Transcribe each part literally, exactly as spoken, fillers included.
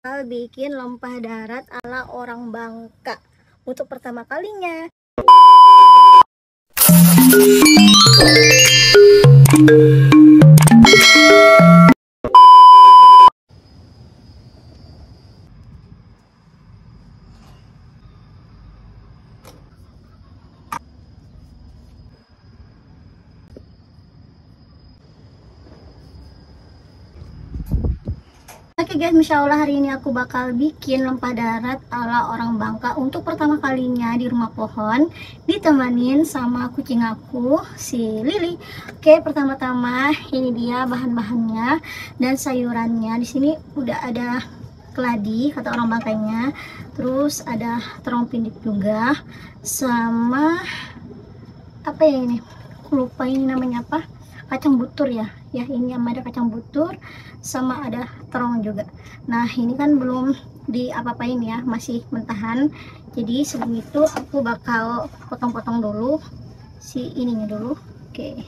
Bikin lempah darat ala orang Bangka untuk pertama kalinya. Oke guys, Masya Allah hari ini aku bakal bikin lempah darat ala orang Bangka untuk pertama kalinya di rumah pohon, ditemanin sama kucing aku, si Lili. Oke, pertama-tama ini dia bahan-bahannya dan sayurannya. Di sini udah ada keladi kata orang Bangkanya, terus ada terong pindit juga, sama apa ya ini? Aku lupa ini namanya apa? Kacang butur ya. Ya, ini yang ada kacang butur sama ada terong juga. Nah, ini kan belum diapa-apain ya, masih mentahan. Jadi sebelum itu aku bakal potong-potong dulu si ininya dulu. Oke.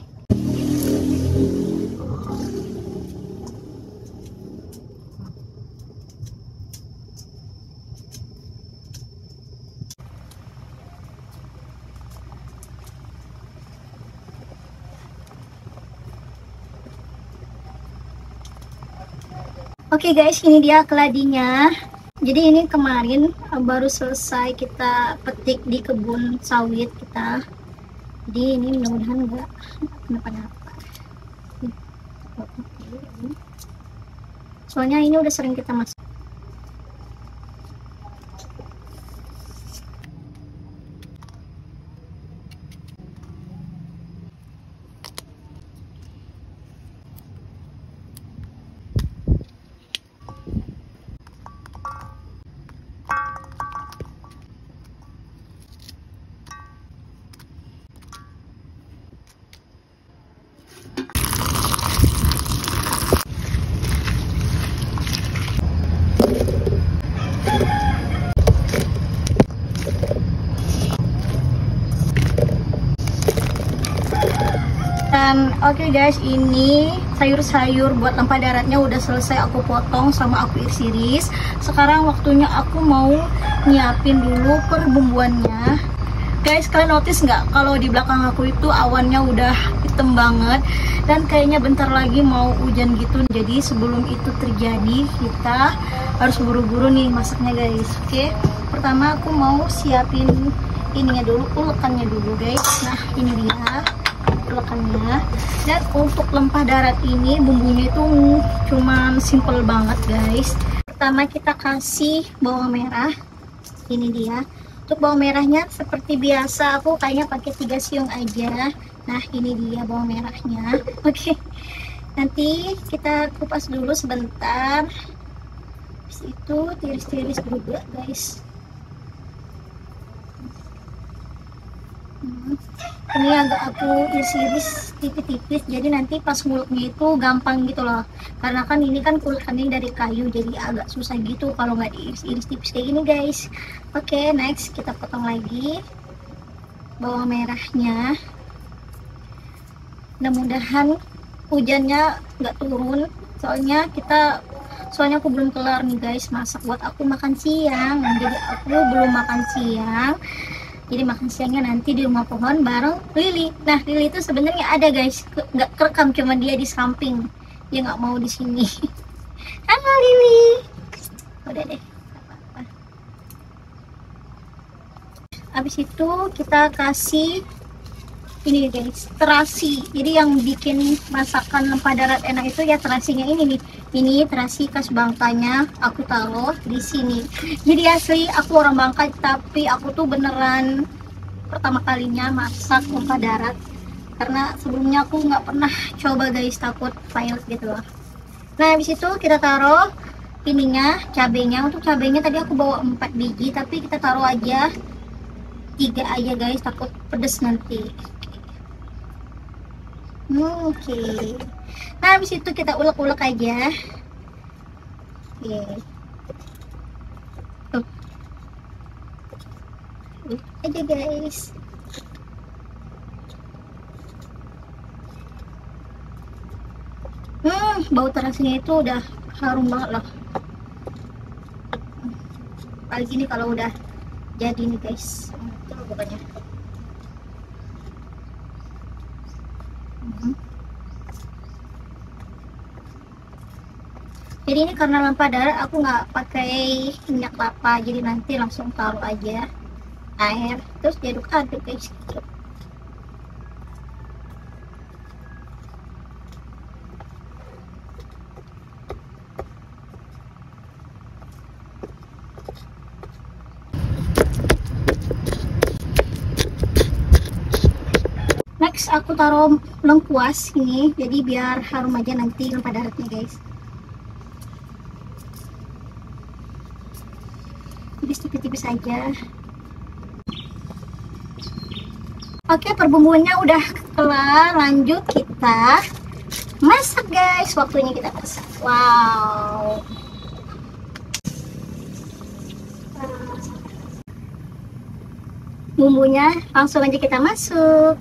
Oke okay guys, ini dia keladinya. Jadi ini kemarin baru selesai kita petik di kebun sawit kita. Jadi ini mudah-mudahan enggak kenapa-napa. Soalnya ini udah sering kita masak. Dan oke okay guys, ini sayur-sayur buat lempah daratnya udah selesai aku potong sama aku iris-iris. Sekarang waktunya aku mau nyiapin dulu perbumbuannya. Guys, kalian notice nggak kalau di belakang aku itu awannya udah hitam banget dan kayaknya bentar lagi mau hujan gitu. Jadi sebelum itu terjadi kita harus buru-buru nih masaknya guys. Oke, okay? Pertama aku mau siapin ininya dulu, ulekannya dulu guys. Nah, ini dia ulekannya. Dan untuk lempah darat ini bumbunya itu cuman simple banget guys. Pertama kita kasih bawang merah. Ini dia. Untuk bawang merahnya seperti biasa aku kayaknya pakai tiga siung aja. Nah, ini dia bawang merahnya. Oke. Okay. Nanti kita kupas dulu sebentar. Habis itu tiris-tiris juga guys. Hmm. Ini agak aku iris-iris tipis-tipis, jadi nanti pas nguleknya itu gampang gitu loh, karena kan ini kan kulit-kulit dari kayu, jadi agak susah gitu kalau nggak diiris-iris tipis kayak gini guys. Oke, okay, next kita potong lagi bawang merahnya. Mudah-mudahan hujannya nggak turun, soalnya kita soalnya aku belum kelar nih guys masak buat aku makan siang, jadi aku belum makan siang. Jadi makan siangnya nanti di rumah pohon bareng Lili. Nah, Lili itu sebenarnya ada guys, nggak kerekam, cuma dia di samping, dia nggak mau di sini. Halo Lili. Udah deh. Apa-apa. Habis itu kita kasih ini guys, terasi. Jadi yang bikin masakan lempah darat enak itu ya terasinya ini nih. Ini terasi khas Bangkanya aku taruh di sini. Jadi asli aku orang Bangka, tapi aku tuh beneran pertama kalinya masak lempah darat. Karena sebelumnya aku nggak pernah coba guys, takut fail gitu loh. Nah, habis itu kita taruh ininya, cabenya. Untuk cabenya tadi aku bawa empat biji, tapi kita taruh aja tiga aja guys, takut pedes nanti. Oke. Okay. Nah, habis itu kita ulek-ulek aja. Oke. Okay. Tuh. Ulek aja guys. Hmm, bau terasinya itu udah harum banget loh. apalagi ini kalau udah jadi nih guys. Betul pokoknya. Mhm. Jadi ini karena lampa darat aku nggak pakai minyak kelapa, jadi nanti langsung taruh aja air terus diaduk-aduk guys gitu. Next aku taruh lengkuas ini, jadi biar harum aja nanti lampa daratnya guys. Tipis-tipis aja. Oke, perbumbuannya udah kelar, lanjut kita masak guys. Waktunya kita masak. Wow. Bumbunya langsung aja kita masuk.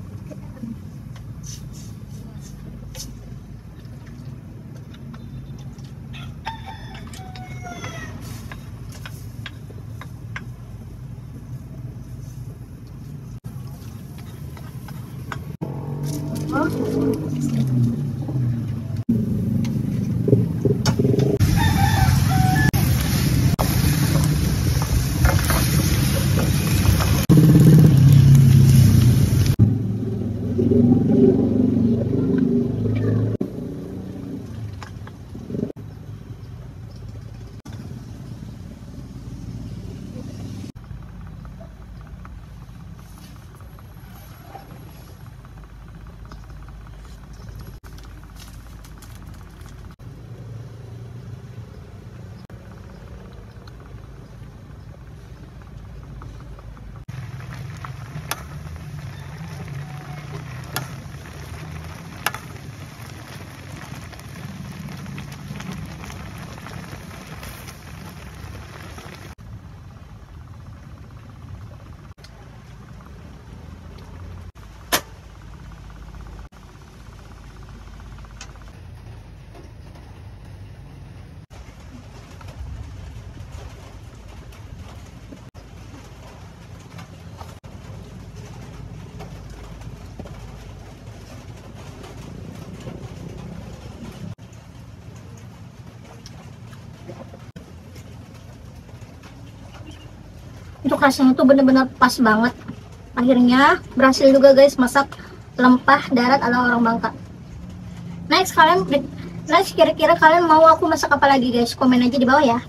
Untuk rasanya tuh bener-bener pas banget. Akhirnya berhasil juga guys masak lempah darat ala orang Bangka. Next kalian, next kira-kira kalian mau aku masak apa lagi guys? Komen aja di bawah ya.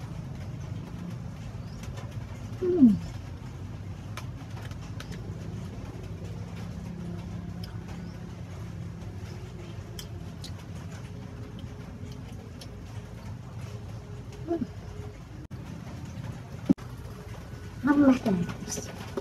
Hmm. Hmm.